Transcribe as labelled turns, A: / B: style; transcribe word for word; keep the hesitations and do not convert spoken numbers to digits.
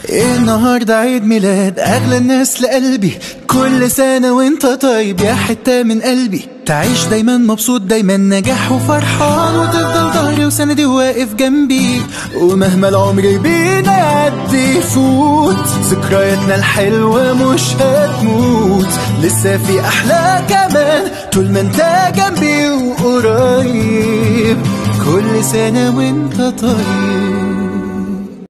A: النهاردة عيد ميلاد أغلى الناس لقلبي، كل سنة وانت طيب يا حتة من قلبي. تعيش دايما مبسوط، دايما نجاح وفرحان، وتفضل ظهري وسندي واقف جنبي. ومهما العمر بينا يعدي يفوت، ذكرياتنا الحلوة مش هتموت. لسه في أحلى كمان طول ما انت جنبي وقريب، كل سنة وانت طيب.